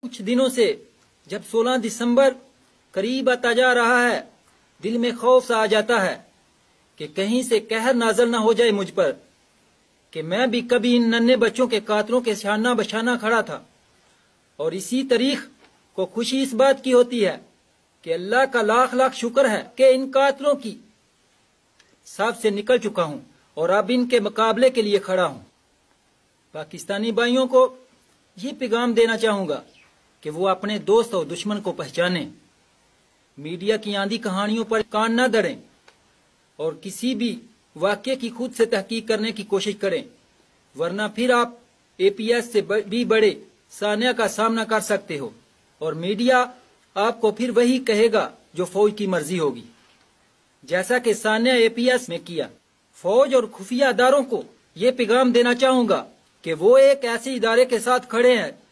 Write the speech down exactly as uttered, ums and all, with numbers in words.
कुछ दिनों से जब सोलह दिसंबर करीब आता जा रहा है, दिल में खौफ सा आ जाता है कि कहीं से कहर नाजल ना हो जाए मुझ पर, कि मैं भी कभी इन नन्हे बच्चों के कातलों के शाना बशाना खड़ा था। और इसी तारीख को खुशी इस बात की होती है कि अल्लाह का लाख लाख शुक्र है कि इन कातलों की साफ से निकल चुका हूं और अब इनके मुकाबले के लिए खड़ा हूं। पाकिस्तानी भाइयों को ये पैगाम देना चाहूंगा कि वो अपने दोस्त और दुश्मन को पहचानें, मीडिया की आंधी कहानियों पर कान न धरें और किसी भी वाक्य की खुद से तहकीक करने की कोशिश करें, वरना फिर आप एपीएस से भी बड़े सान्या का सामना कर सकते हो और मीडिया आपको फिर वही कहेगा जो फौज की मर्जी होगी, जैसा कि सान्या एपीएस में किया। फौज और खुफिया अदारों को ये पैगाम देना चाहूंगा कि वो एक ऐसे इदारे के साथ खड़े हैं